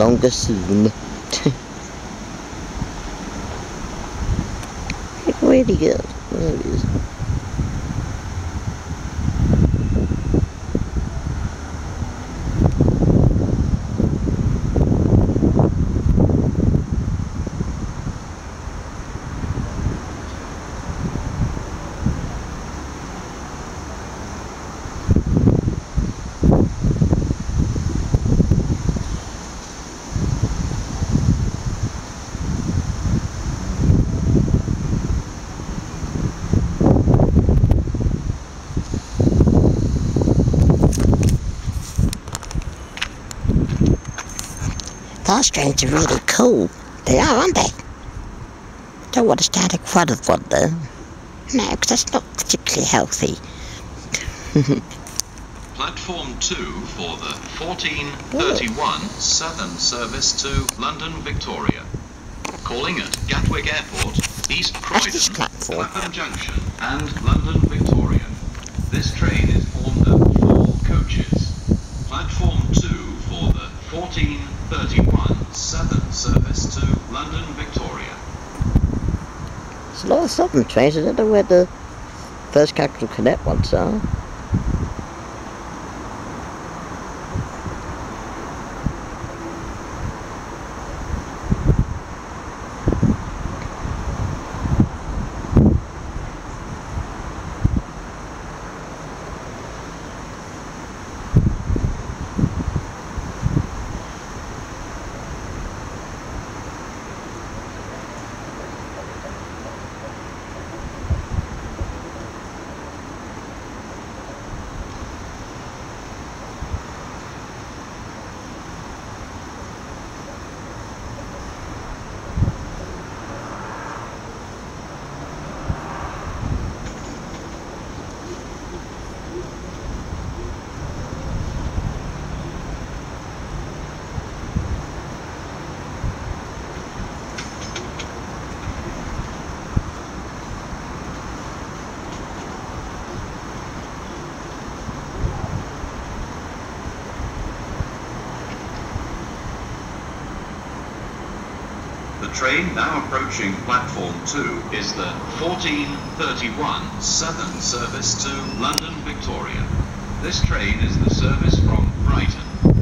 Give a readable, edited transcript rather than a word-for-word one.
longer soon. Where'd he go? There he is. Those trains are really cool. They are, aren't they? Don't want to stand in front of one though. No, because that's not particularly healthy. Platform 2 for the 14:31 Southern service to London Victoria. Calling at Gatwick Airport, East Croydon, Clapham Junction and London Victoria. This train is formed of 4 coaches. Platform 2 for the 14:31 Southern service to London Victoria. There's a lot of Southern trains. I don't know where the First Capital Connect ones are. The train now approaching platform 2 is the 14:31 Southern service to London Victoria. This train is the service from Brighton.